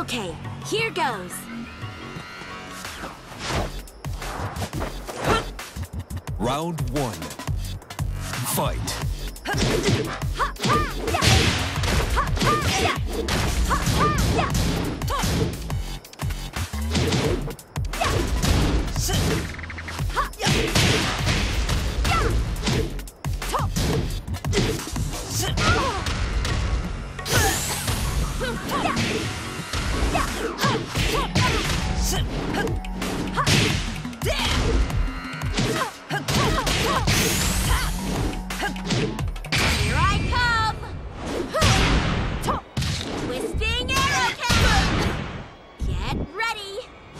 Okay, here goes. Round 1. Fight. Here I come! Twisting arrow cannon! Get ready!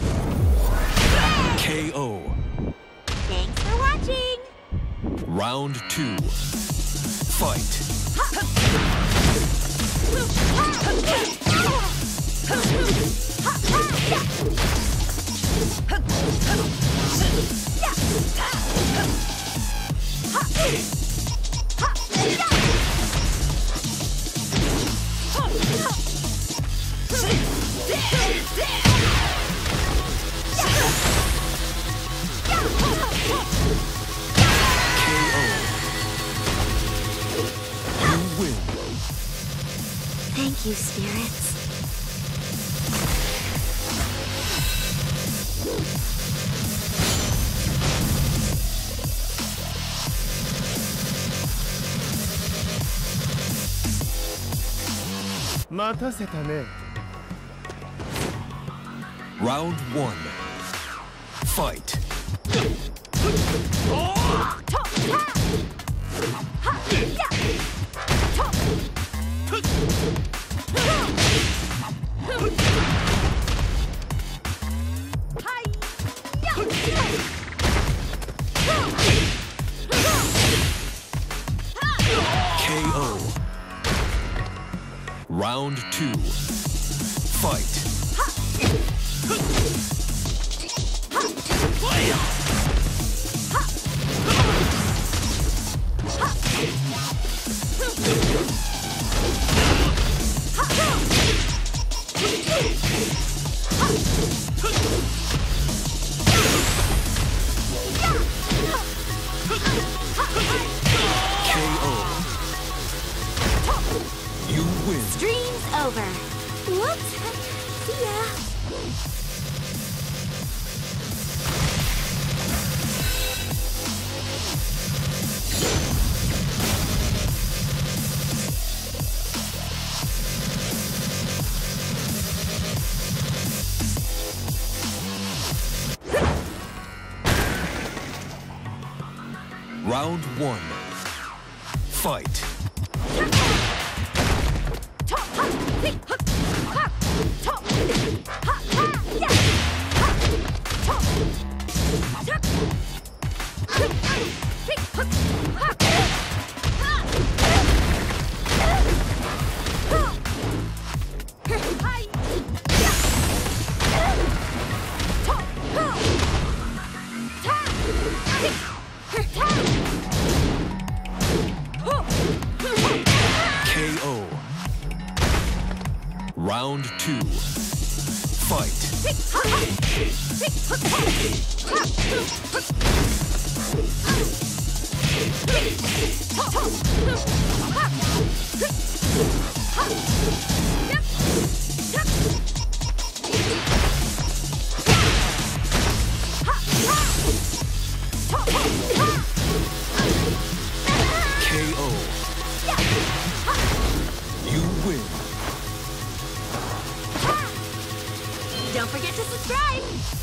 KO. Thanks for watching! Round 2. Fight. You win. Thank you, spirits. Round 1. Fight. KO. Round 2. Fight. KO. You win. Stream's over. Whoops. See ya. Round 1. Fight. KO. Round 2. Fight. KO. You win. Don't forget to subscribe.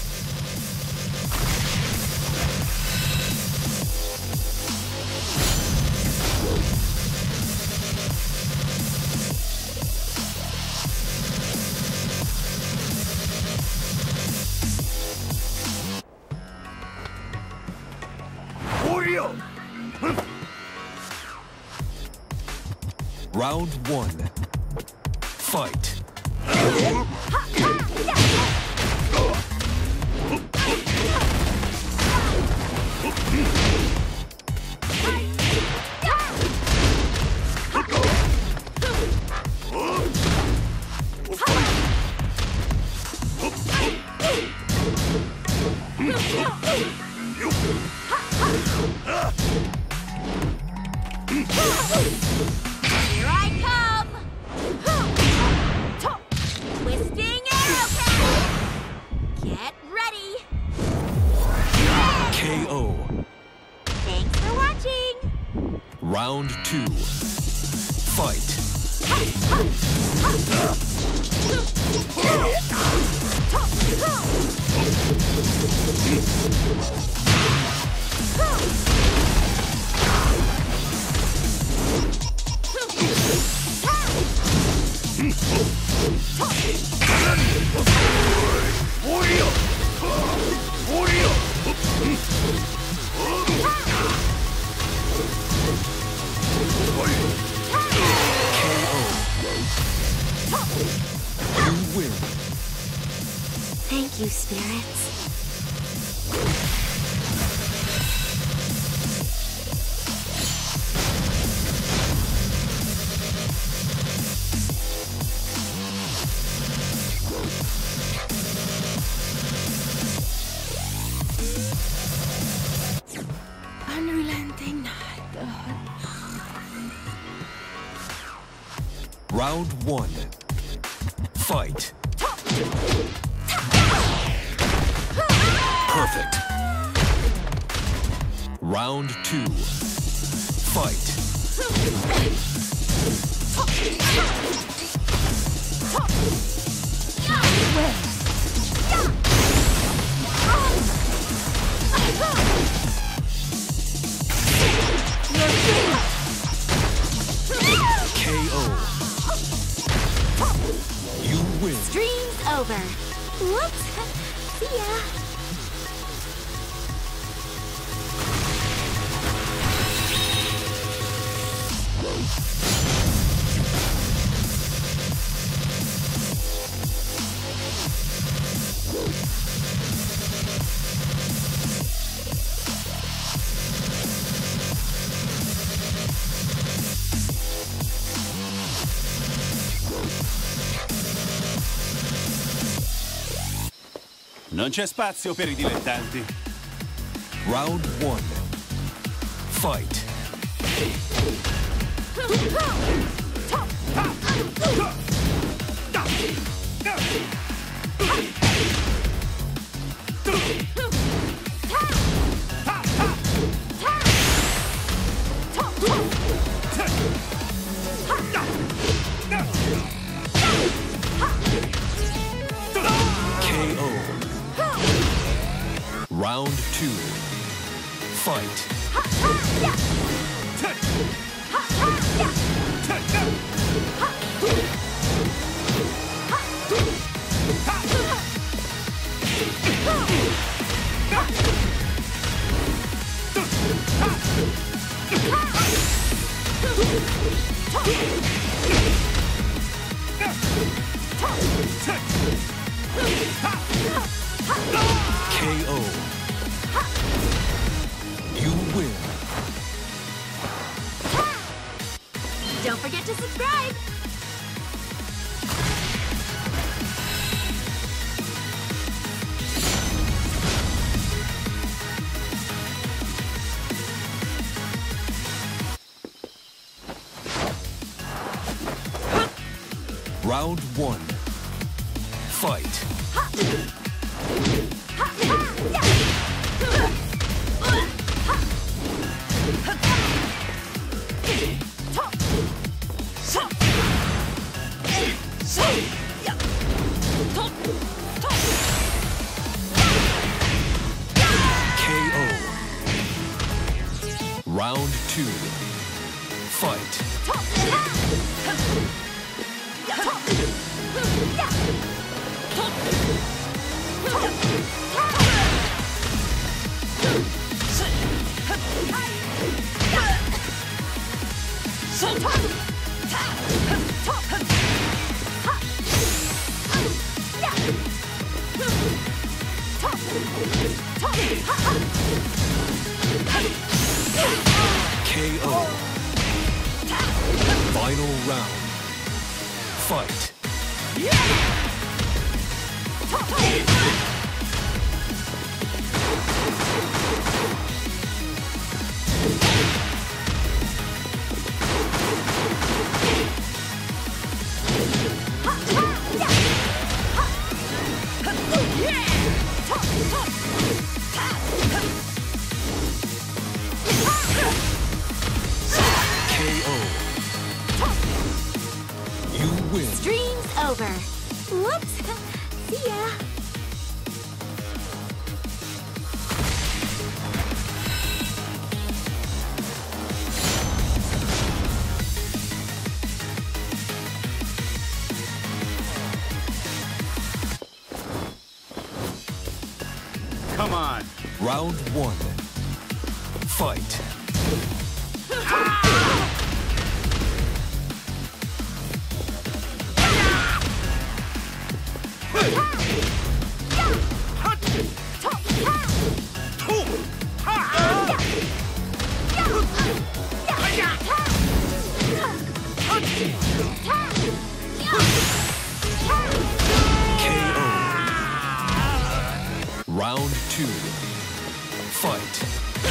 Round 1. Fight. Round 2. Fight. You win. Thank you, spirits. Unrelenting night. Round 1. Fight. Perfect. Round 2. Fight. KO. You win. Stream's over. Whoops. See ya. Non c'è spazio per i dilettanti. Round 1. Fight. KO. Round 2. Fight. KO. You win. Don't forget to subscribe. Round 1. Fight. KO. Round 2. Fight. KO. Final round. Fight. over. Whoops. See ya. Come on. Round 1. Fight. Round 2. Fight.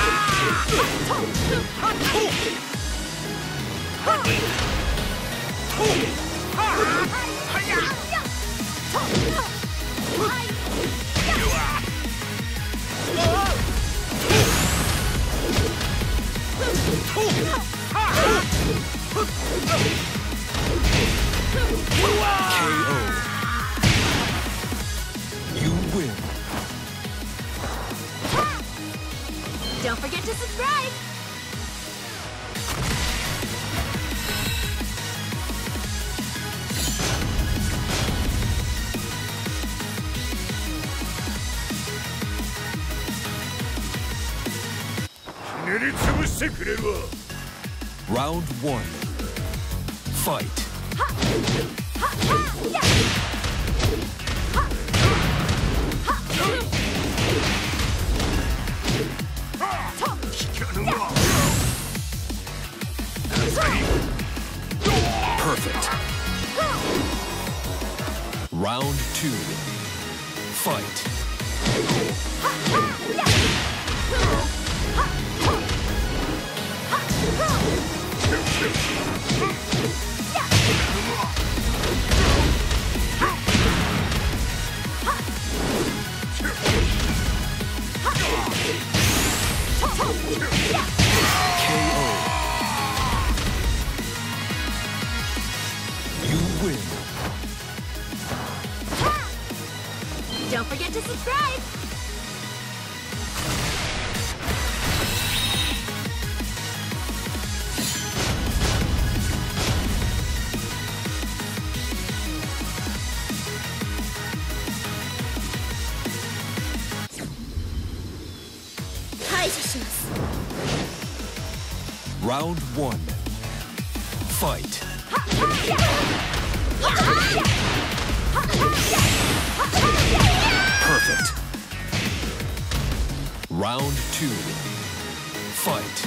KO. You win. Don't forget to subscribe. Round 1. Fight. Perfect. Round 2. Fight. KO. You win. Don't forget to subscribe. Round 1. Fight. Perfect. Round 2. Fight.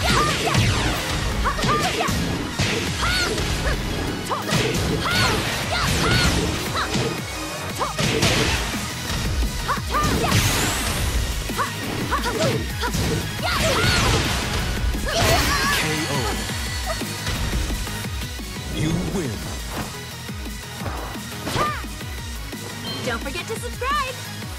KO. You win. Don't forget to subscribe.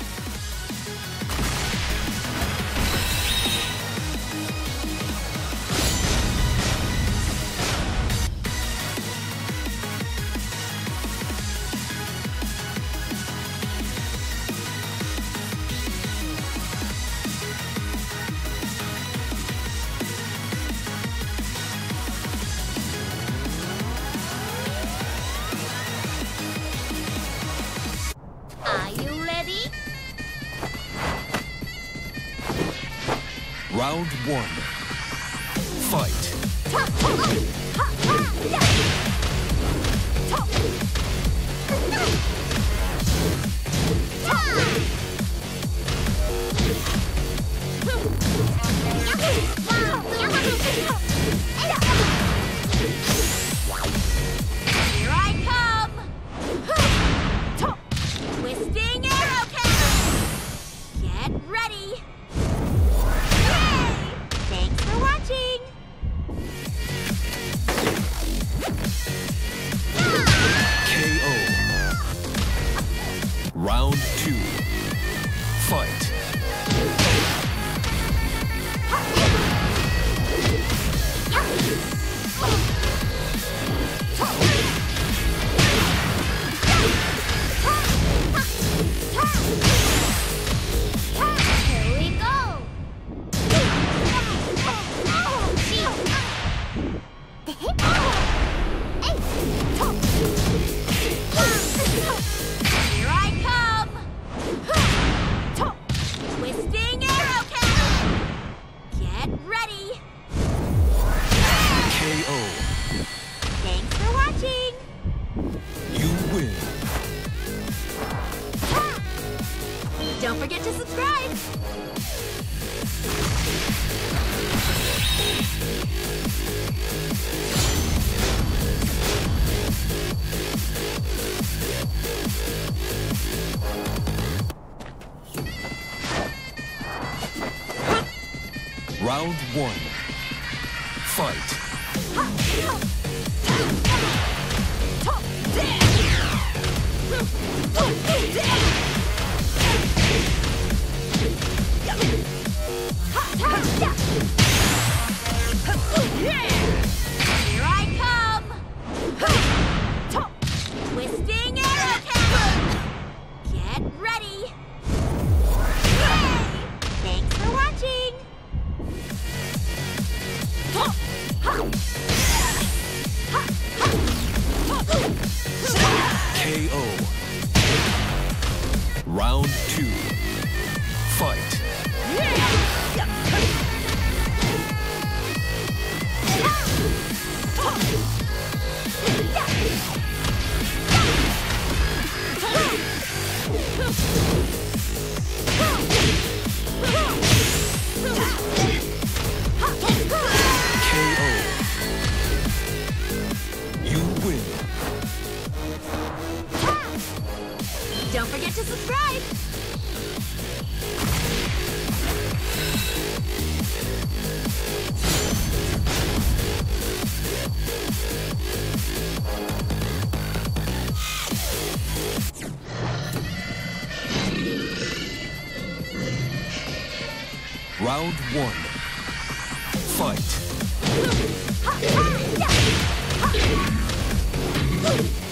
Are you ready? Round 1. Fight. Here I come! Twisting arrow cannon! Get ready! Yay! Thanks for watching! win. Don't forget to subscribe. Round 1. Fight. Here I come! Twisting arrow cannon! Get ready! Thanks for watching! KO. Round 2. Fight. KO. You win. Don't forget to subscribe! Round 1. Fight.